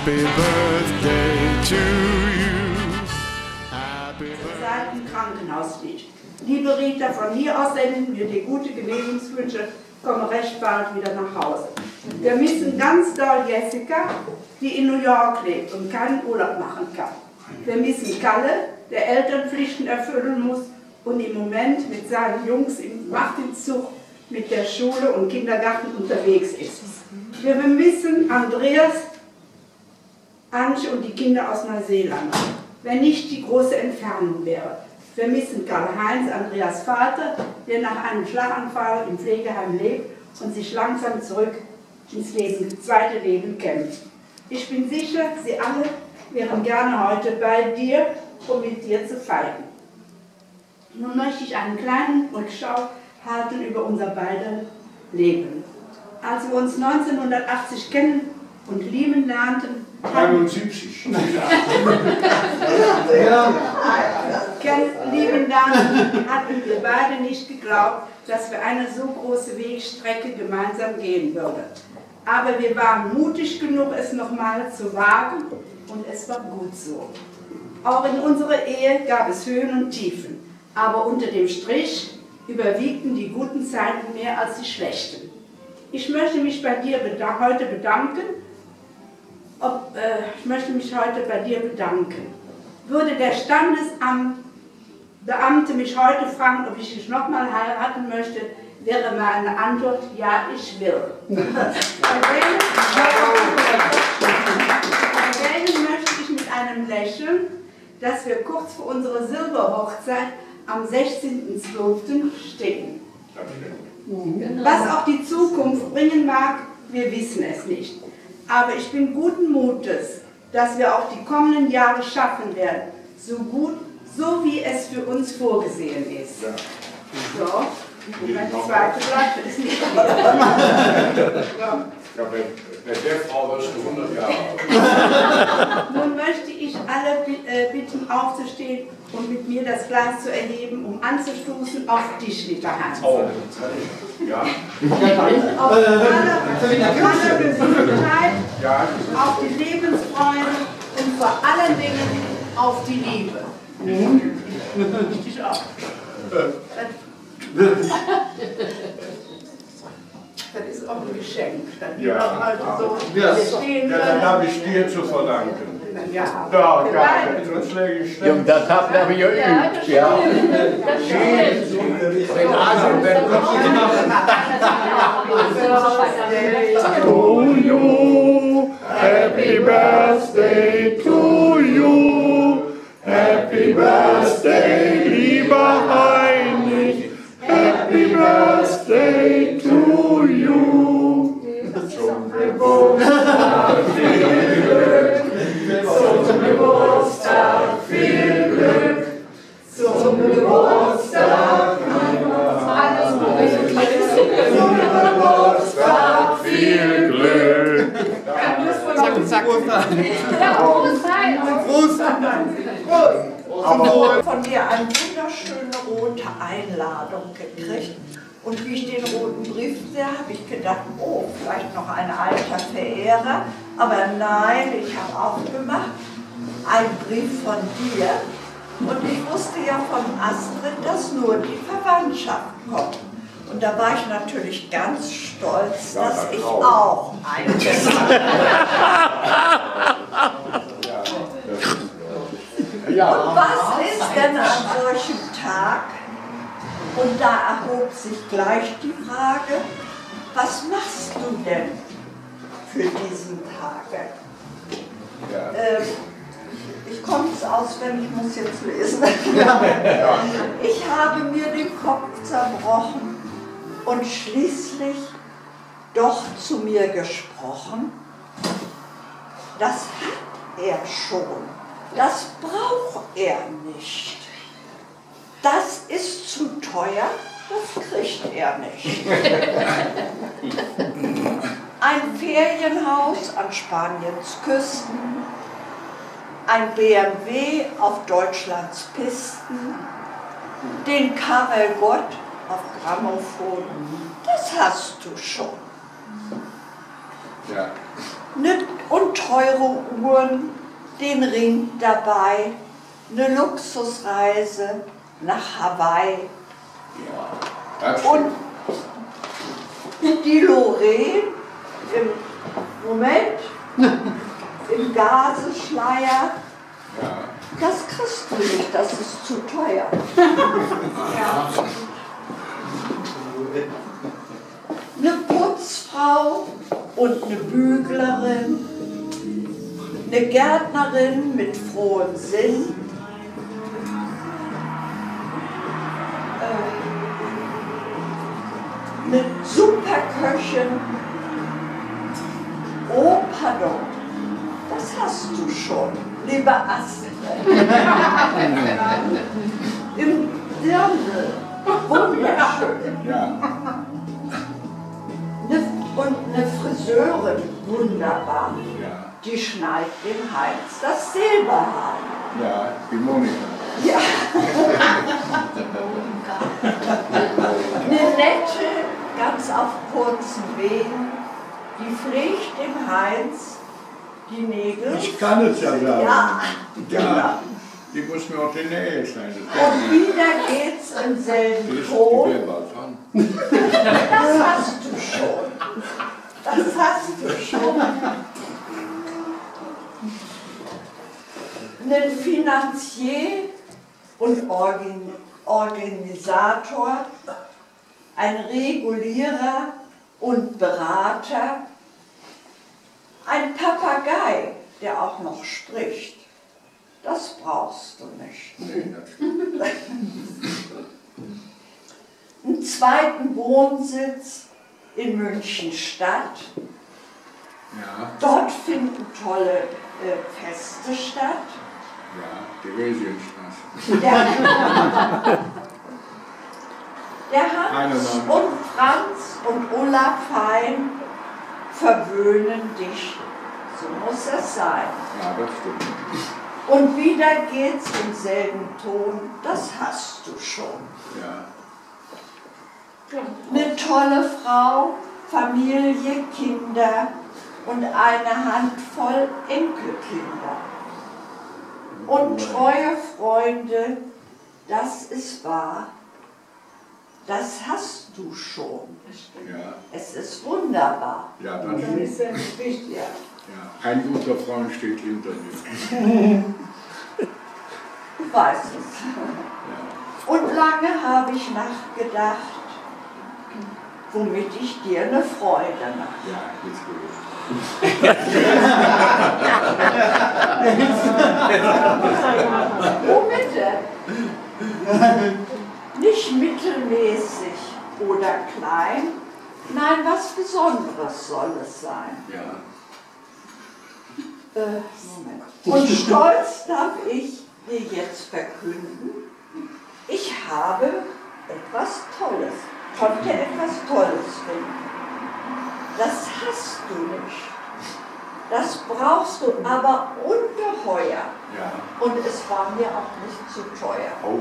Happy birthday to you. Happy birthday. Seit dem Krankenhaus liegt. Liebe Rita, von hier aus senden wir dir gute Genesungswünsche. Komme recht bald wieder nach Hause. Wir missen ganz doll Jessica, die in New York lebt und keinen Urlaub machen kann. Wir missen Kalle, der Elternpflichten erfüllen muss und im Moment mit seinen Jungs im Martinszug mit der Schule und Kindergarten unterwegs ist. Wir vermissen Andreas, Antje und die Kinder aus Neuseeland, wenn nicht die große Entfernung wäre. Wir missen Karl-Heinz, Andreas Vater, der nach einem Schlaganfall im Pflegeheim lebt und sich langsam zurück ins zweite Leben kämpft. Ich bin sicher, Sie alle wären gerne heute bei dir, um mit dir zu feiern. Nun möchte ich einen kleinen Rückschau halten über unser beider Leben. Als wir uns 1980 kennen und lieben lernten, 71. lieben lernten, hatten wir beide nicht geglaubt, dass wir eine so große Wegstrecke gemeinsam gehen würden. Aber wir waren mutig genug, es nochmal zu wagen und es war gut so. Auch in unserer Ehe gab es Höhen und Tiefen, aber unter dem Strich überwiegten die guten Zeiten mehr als die schlechten. Ich möchte mich bei dir heute bedanken. Würde der Standesamtbeamte mich heute fragen, ob ich dich nochmal heiraten möchte, wäre meine Antwort, ja, ich will. Erwähnen möchte ich mit einem Lächeln, dass wir kurz vor unserer Silberhochzeit am 16.12. stehen. Was auch die Zukunft bringen mag, wir wissen es nicht. Aber ich bin guten Mutes, dass wir auch die kommenden Jahre schaffen werden, so gut, so wie es für uns vorgesehen ist. So, und wenn die zweite bleibt, ist nicht wieder. Ja, bei der Frau wirst du 100 Jahre alt. Nun möchte ich alle bitten, aufzustehen und mit mir das Glas zu erheben, um anzustoßen auf dich, lieber Hans. Oh. Ja. Auf aller Gesundheit, Ja. auf die Lebensfreude und vor allen Dingen auf die Liebe. Ich auch. Das ist auch ein Geschenk. Ja. So stehen Ja, dann habe ich dir zu verdanken. Ja, Ja, sonst schläge ich schnell. Jung, das habt ihr geübt, ja. To you, happy birthday to you, happy birthday, lieber Heinrich, happy birthday to you. Zum Geburtstag viel Glück, zum Geburtstag viel Glück, zum Geburtstag viel Glück. Zack, zack. Von dir eine wunderschöne rote Einladung gekriegt. Und wie ich den roten Brief sehe, habe ich gedacht, oh, vielleicht noch ein alter Verehrer. Aber nein, ich habe aufgemacht, ein Brief von dir. Und ich wusste ja von Astrid, dass nur die Verwandtschaft kommt. Und da war ich natürlich ganz stolz, dass ich auch einen Und was ist denn an solchem Tag? Und da erhob sich gleich die Frage, was machst du denn für diesen Tag? Ich komme es auswendig, ich muss jetzt lesen. Ich habe mir den Kopf zerbrochen und schließlich doch zu mir gesprochen. Das hat er schon, das braucht er nicht. Das ist zu teuer, das kriegt er nicht. Ein Ferienhaus an Spaniens Küsten, ein BMW auf Deutschlands Pisten, den Karel Gott auf Grammophon, das hast du schon. Ja. Und teure Uhren, den Ring dabei, eine Luxusreise nach Hawaii. Das Und die Lorraine im Gaseschleier, das kriegst du nicht, das ist zu teuer. Eine Putzfrau und eine Büglerin, eine Gärtnerin mit frohem Sinn, eine Superköchin. Oh, pardon, das hast du schon, lieber Astrid. Im Dirndl, wunderschön. Und eine Friseurin, wunderbar. Die schneidet dem Heinz das Silberhaar. Ja, die Monika. Ja. Eine nette, ganz auf kurzen Wegen, die pflegt dem Heinz die Nägel. Ich kann es ja sagen. Ja. Die muss mir auch die Nähe schneiden. Und wieder geht's im selben Ton. Das hast du schon. Das hast du schon. Ein Finanzier und Organisator, ein Regulierer und Berater, ein Papagei, der auch noch spricht. Das brauchst du nicht. Nee, das stimmt. Einen zweiten Wohnsitz in München-Stadt. Ja, Dort finden tolle Feste statt. die Resienstraße. Der Hans und Franz und Ulla Fein verwöhnen dich. So muss es sein. Ja, das stimmt. Und wieder geht's im selben Ton. Das hast du schon. Ja. Eine tolle Frau, Familie, Kinder und eine Handvoll Enkelkinder. Und treue Freunde, das ist wahr. Das hast du schon. Ja. Es ist wunderbar. Ja, das stimmt. Ja. Ja. Ein guter Freund steht hinter dir. Du weißt es. Ja. Und lange habe ich nachgedacht, womit ich dir eine Freude mache. Ja, jetzt gut. Womit denn? Nicht mittelmäßig oder klein, nein, was Besonderes soll es sein. Ja. Moment. Und stolz darf ich dir jetzt verkünden, ich habe etwas Tolles, konnte etwas Tolles finden. Das hast du nicht. Das brauchst du aber ungeheuer. Ja. Und es war mir auch nicht zu teuer. Oh.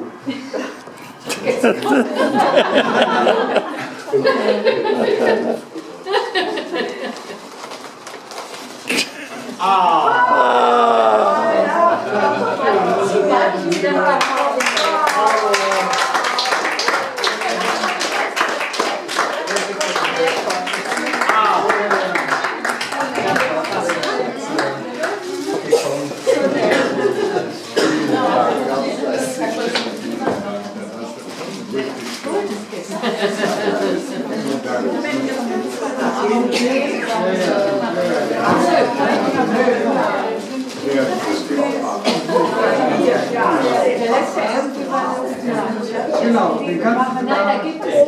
Genau, den kannst du da gibt es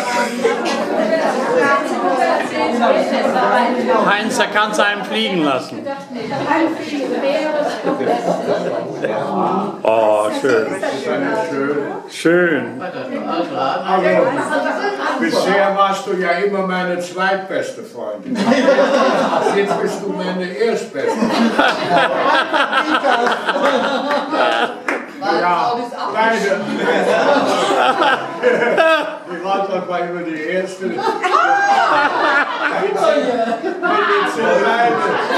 Heinz, da kannst du einen fliegen lassen. Oh, schön. Schön. Also, bisher warst du ja immer meine zweitbeste Freundin. Jetzt bist du meine erstbeste. Ja, beide. Die Radler war immer die erste. Wenn jetzt so bleiben.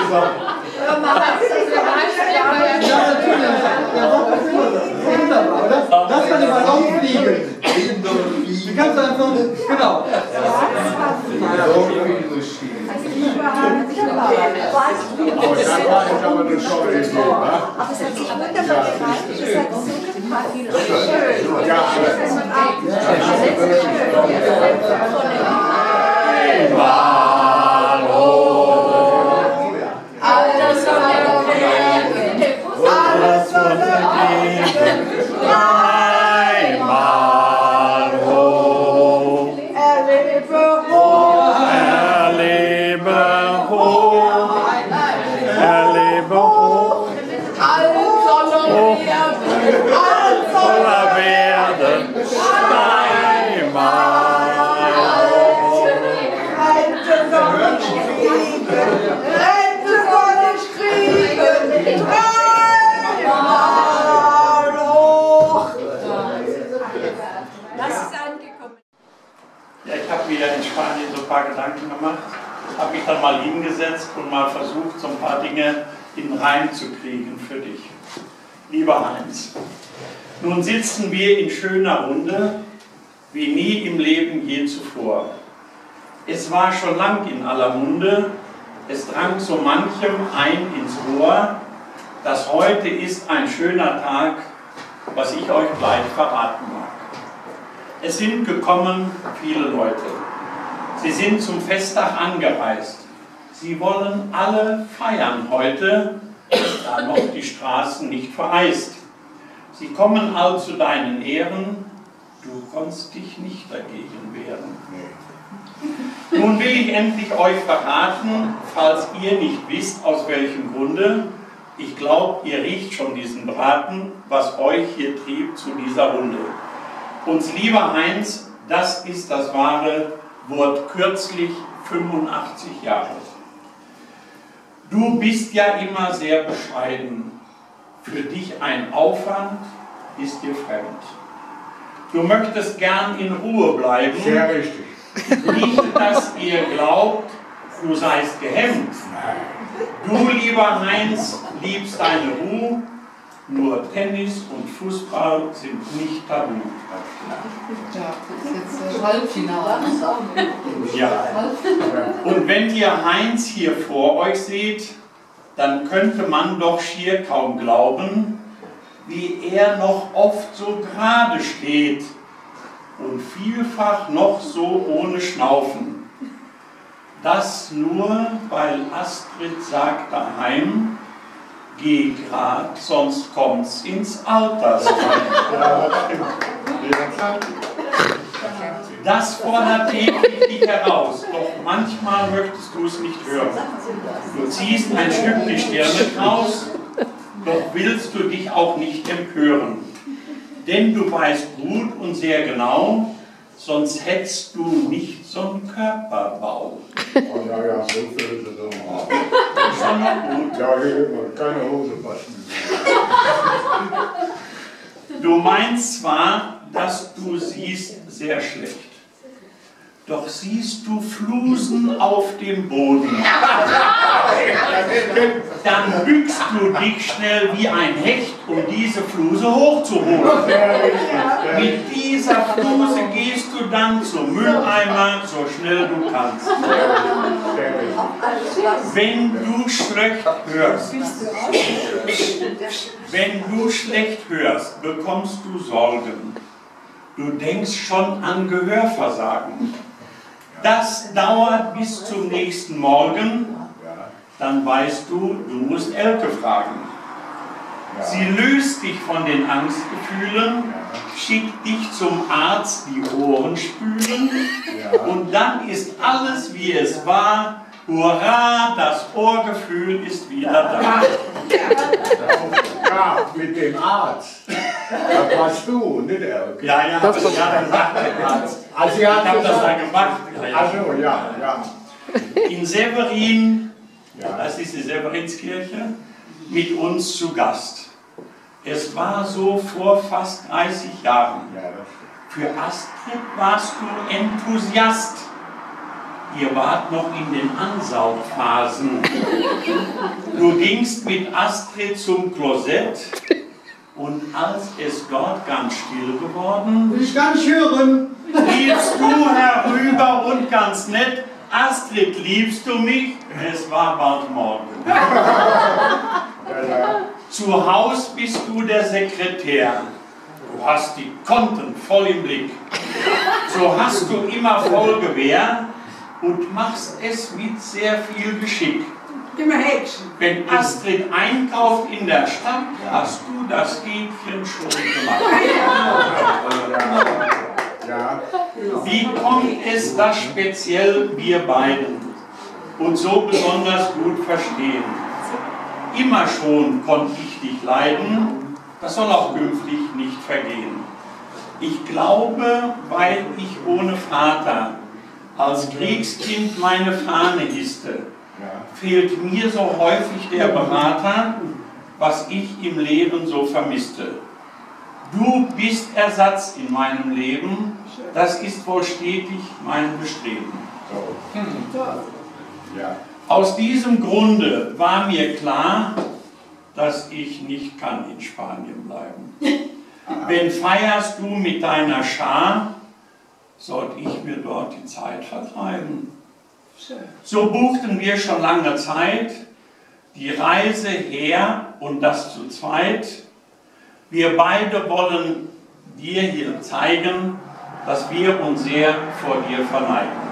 Wunderbar, oder? Lass mal den Ballon fliegen. Wie kannst du einfach, genau. Aber da war ich aber eine tolle Idee, wa? Aber es hat sich wunderbar gereicht. Es hat so gepasst. Schön. Ja, Alles von der Einmal hoch, erlebe hoch, erlebe hoch, voller werden, einmal hoch. Rente soll nicht kriegen, Rente soll nicht kriegen, dreimal hoch. Das ist angekommen. Ja, ich habe mir in Spanien so ein paar Gedanken gemacht, habe mich dann mal hingesetzt und mal versucht, so ein paar Dinge in den Reim zu kriegen für dich. Lieber Heinz, nun sitzen wir in schöner Runde, wie nie im Leben je zuvor. Es war schon lang in aller Munde, es drang so manchem ein ins Ohr, dass heute ist ein schöner Tag, was ich euch gleich verraten mag. Es sind gekommen viele Leute. Sie sind zum Festtag angereist. Sie wollen alle feiern heute, da noch die Straßen nicht vereist. Sie kommen all zu deinen Ehren, du konntest dich nicht dagegen wehren. Nun will ich endlich euch verraten, falls ihr nicht wisst, aus welchem Grunde. Ich glaube, ihr riecht schon diesen Braten, was euch hier trieb zu dieser Runde. Uns lieber Heinz, das ist das wahre Wort, kürzlich 85 Jahre. Du bist ja immer sehr bescheiden. Für dich ein Aufwand ist dir fremd. Du möchtest gern in Ruhe bleiben. sehr richtig. Nicht, dass ihr glaubt, du seist gehemmt. Du, lieber Heinz, liebst deine Ruhe. Nur Tennis und Fußball sind nicht tabu. Ja, das ist jetzt das Halbfinale. Ja. Und wenn ihr Heinz hier vor euch seht, dann könnte man doch schier kaum glauben, wie er noch oft so gerade steht und vielfach noch so ohne Schnaufen. Das nur, weil Astrid sagt daheim, geh grad, sonst kommt's ins Altersheim. Das fordert täglich dich heraus, doch manchmal möchtest du es nicht hören. Du ziehst ein Stück die Stirne kraus, doch willst du dich auch nicht empören. Denn du weißt gut und sehr genau, sonst hättest du nicht so einen Körperbau. Oh, ja, ja, so viel ist es auch. Schon noch gut. Ja, hier immer keine Hose passen. Du meinst zwar, dass du siehst sehr schlecht, doch siehst du Flusen auf dem Boden. Dann bückst du dich schnell wie ein Hecht, um diese Fluse hochzuholen. Mit dieser Fluse gehst du dann zum Mülleimer, so schnell du kannst. Wenn du schlecht hörst, bekommst du Sorgen. Du denkst schon an Gehörversagen. Das dauert bis zum nächsten Morgen, dann weißt du, du musst Elke fragen. Sie löst dich von den Angstgefühlen, schickt dich zum Arzt die Ohren spülen und dann ist alles wie es war. Hurra, das Ohrgefühl ist wieder da. Ja, mit dem Arzt. Da warst du, nicht Elke. Ja, das hat er gesagt, der Arzt. Also, Ich habe das dann gemacht. Also, ja, ja. In Severin, das ist die Severinskirche, mit uns zu Gast. Es war so vor fast 30 Jahren. Für Astrid warst du Enthusiast. ihr wart noch in den Ansaugphasen. Du gingst mit Astrid zum Klosett und als es dort ganz still geworden, Will ich gar nicht hören. riefst du herüber und ganz nett, Astrid, liebst du mich? Es war bald morgen. Zu Haus bist du der Sekretär. Du hast die Konten voll im Blick. So hast du immer voll Gewehr und machst es mit sehr viel Geschick. Immer Häkchen. Wenn Astrid einkauft in der Stadt, hast du das Häkchen schon gemacht. Ja. Wie kommt es, dass speziell wir beiden uns so besonders gut verstehen? Immer schon konnte ich dich leiden, das soll auch künftig nicht vergehen. Ich glaube, weil ich ohne Vater als Kriegskind meine Fahne hisste, fehlt mir so häufig der Berater, was ich im Leben so vermisste. Du bist Ersatz in meinem Leben, das ist wohl stetig mein Bestreben. Ja. Aus diesem Grunde war mir klar, dass ich nicht kann in Spanien bleiben. Wenn feierst du mit deiner Schar, sollte ich mir dort die Zeit vertreiben. So buchten wir schon lange Zeit die Reise her und das zu zweit. Wir beide wollen dir hier zeigen, dass wir uns sehr vor dir verneigen.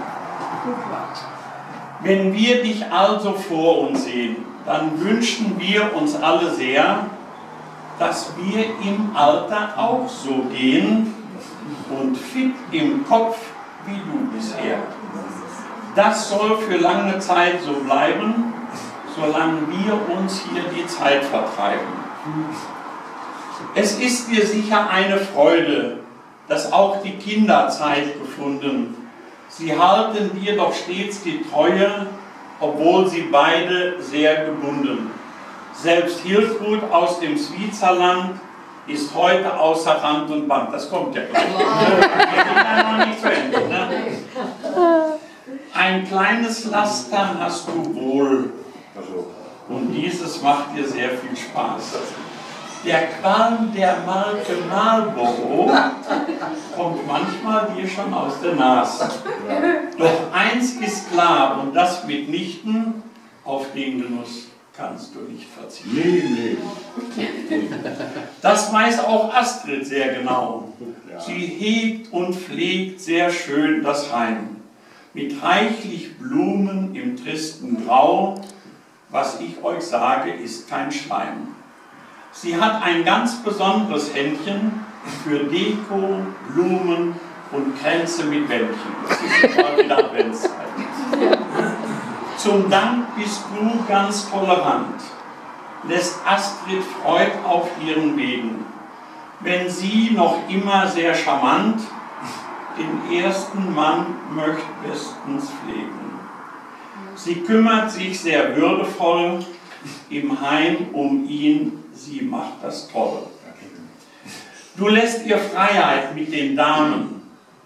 Wenn wir dich also vor uns sehen, dann wünschen wir uns alle sehr, dass wir im Alter auch so gehen und fit im Kopf wie du bisher. Das soll für lange Zeit so bleiben, solange wir uns hier die Zeit vertreiben. Es ist dir sicher eine Freude, dass auch die Kinder Zeit gefunden. Sie halten dir doch stets die Treue, obwohl sie beide sehr gebunden. Selbst Hiltrud aus dem Switzerland ist heute außer Rand und Band. Das kommt ja gleich. Wir sind ja noch nicht zu Ende. Ne? Ein kleines Laster hast du wohl. Und dieses macht dir sehr viel Spaß. Der Qualm der Marke Marlboro kommt manchmal dir schon aus der Nase. Doch eins ist klar, und das mitnichten, auf den Genuss kannst du nicht verzichten. Das weiß auch Astrid sehr genau. Sie hegt und pflegt sehr schön das Heim. Mit reichlich Blumen im tristen Grau. Was ich euch sage, ist kein Schleim. Sie hat ein ganz besonderes Händchen für Deko, Blumen und Kränze mit Wändchen. Das ist mal wieder Adventszeit. Zum Dank bist du ganz tolerant, lässt Astrid Freud auf ihren Wegen. Wenn sie noch immer sehr charmant den ersten Mann möchte bestens pflegen. Sie kümmert sich sehr würdevoll im Heim um ihn, sie macht das toll. Du lässt ihr Freiheit mit den Damen,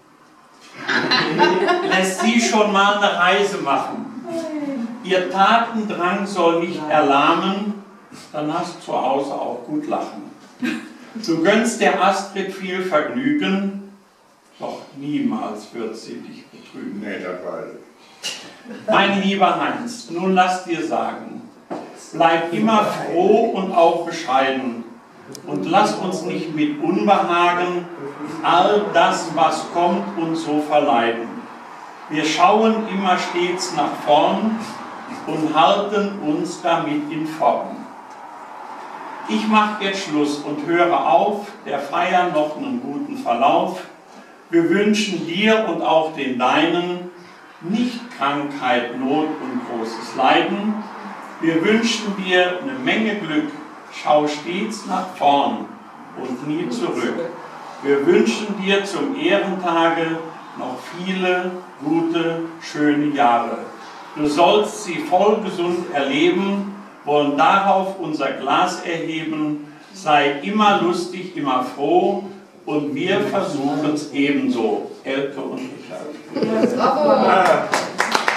lässt sie schon mal eine Reise machen. Ihr Tatendrang soll nicht erlahmen, dann hast du zu Hause auch gut lachen. Du gönnst der Astrid viel Vergnügen, doch niemals wird sie dich betrügen. Nee, das weiß ich. Mein lieber Heinz, nun lass dir sagen, bleib immer froh und auch bescheiden und lass uns nicht mit Unbehagen all das, was kommt, uns so verleiden. Wir schauen immer stets nach vorn und halten uns damit in Form. Ich mache jetzt Schluss und höre auf, der Feier noch einen guten Verlauf. Wir wünschen dir und auch den Deinen nicht Krankheit, Not und großes Leiden. Wir wünschen dir eine Menge Glück, schau stets nach vorn und nie zurück. Wir wünschen dir zum Ehrentage noch viele gute, schöne Jahre. Du sollst sie voll gesund erleben, wollen darauf unser Glas erheben. Sei immer lustig, immer froh und wir versuchen es ebenso. Elke und Richard. Bravo!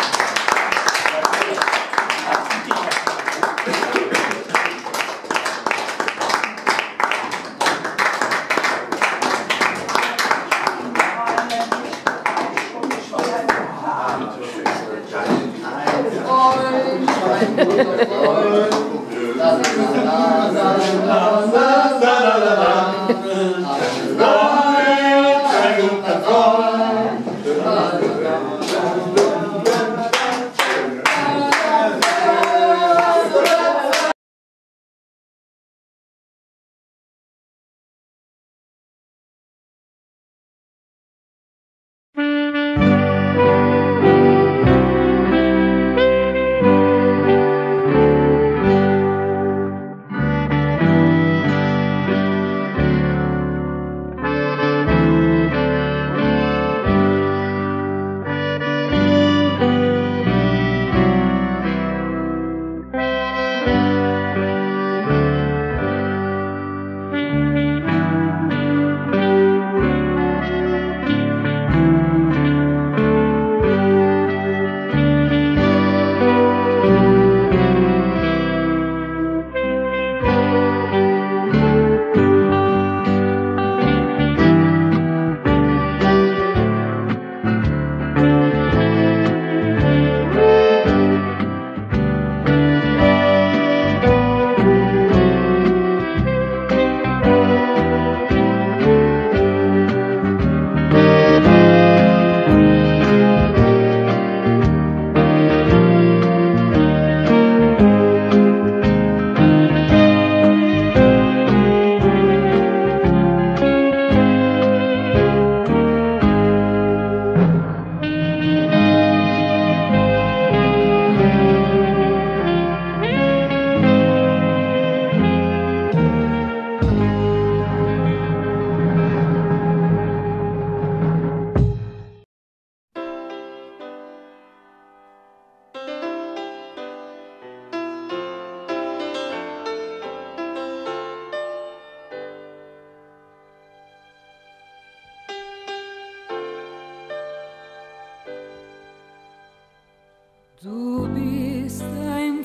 Du bist ein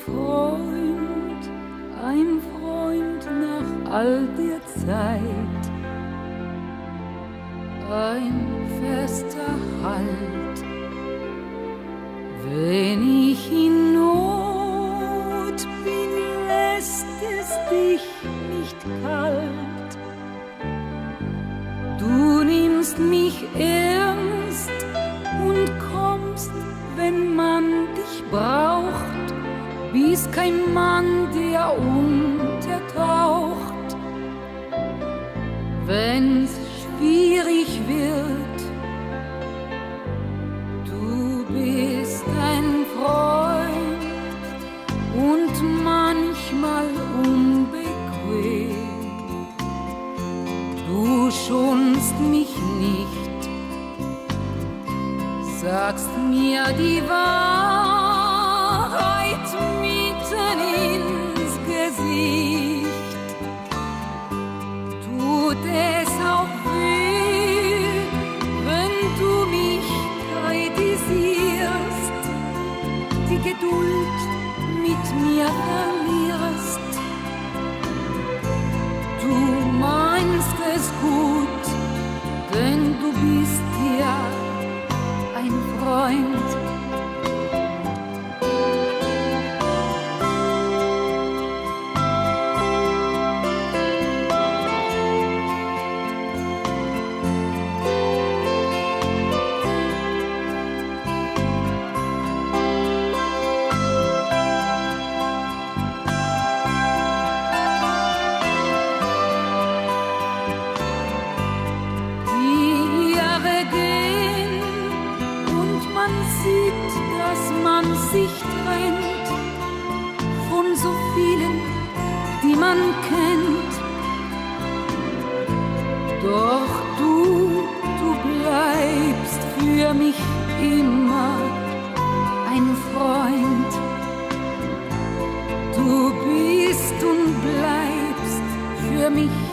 Freund nach all der Zeit, ein fester Halt, wenn ich in Not bin, lässt es dich nicht kalt. Du nimmst mich ernst und kommst, wenn man dich braucht, bist kein Mann, der untertaucht. Wenn's schwierig wird, du bist ein Freund und manchmal unbequem. Du schonst mich nicht, sagst mir die Wahrheit mitten ins Gesicht. Tut es auch weh, wenn du mich kritisierst, die Geduld mit mir verlierst. Du meinst es gut, denn du bist ja ein Freund. Sich trennt von so vielen, die man kennt. Doch du bleibst für mich immer ein Freund. Du bist und bleibst für mich